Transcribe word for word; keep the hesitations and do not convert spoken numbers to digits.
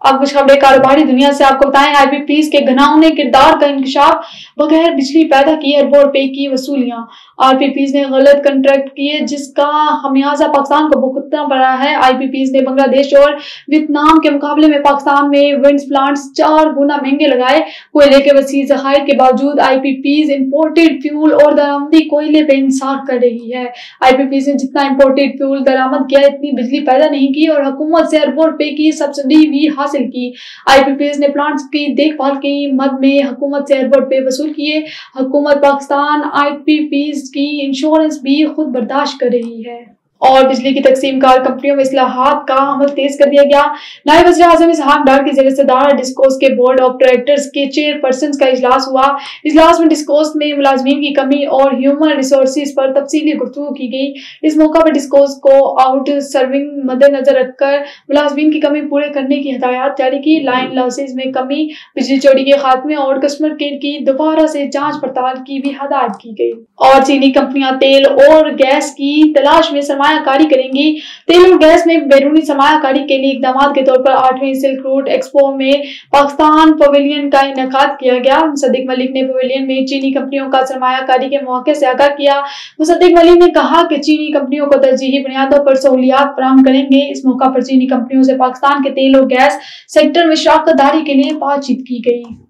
अब कुछ खबरें कारोबारी दुनिया से आपको बताएं। आईपीपीज के घिनौने किरदार का इंकशाफ, बगैर बिजली पैदा किए अरबों रुपए की वसूलियां। आईपीपीज ने गलत कॉन्ट्रैक्ट किए जिसका खमियाजा पाकिस्तान को भुगतना पड़ा है। आईपीपीज ने बांग्लादेश और वियतनाम के मुकाबले में पाकिस्तान में विंड प्लांट्स चार गुना महंगे लगाए। कोयले के वसी जखायर के बावजूद आईपीपीज इम्पोर्टेड फ्यूल और दरामदी कोयले पे इंसार कर रही है। आईपीपीज ने जितना इम्पोर्टेड फ्यूल दरामद किया इतनी बिजली पैदा नहीं की और हुकूमत से अरबों रुपए की सब्सिडी भी हासिल की। आईपीपीज ने प्लांट्स की देखभाल की मद में हुकूमत से अरबों रुपए वसूल किए। हुकूमत पाकिस्तान आईपीपीज की इंश्योरेंस भी खुद बर्दाश्त कर रही है। और बिजली की तकसीम कार कंपनियों में इस्लाहात का अमल तेज कर दिया गया। नायब वज़ीर आज़म इसहाक डार की जगह से दारा डिस्कोस के बोर्ड ऑफ डायरेक्टर्स के चेयरपर्सन का इजलास हुआ। इजलास में डिस्कोस में मुलाजमीन की कमी और ह्यूमन रिसोर्सेज पर तफसीली गुफ्तगू की गई। इस मौका पर डिस्कोस को आउट सर्विंग मद्देनजर रखकर मुलाजमीन की कमी पूरे करने की हिदायत जारी की। लाइन लॉसेज में कमी, बिजली चोरी के खात्मे और कस्टमर केयर की दोबारा से जाँच पड़ताल की भी हिदायत की गई। और चीनी कंपनियां तेल और गैस की तलाश में सरमायाकारी करेंगी। तेल और गैस में बैरूनी सरमायाकारी के लिए इकदाम के तौर पर आठवें सिल्क रूट एक्सपो में पाकिस्तान पवेलियन का इनेकाद किया गया। मुसद्दिक मलिक ने पवेलियन में चीनी कंपनियों का सरमायाकारी के मौके से आगाह किया। मुसद्दिक मलिक ने कहा कि चीनी कंपनियों को तरजीही बुनियादों पर सहूलियात फराहम करेंगे। इस मौका पर चीनी कंपनियों से पाकिस्तान के तेल और गैस सेक्टर में शराकत दारी के लिए बातचीत की गई।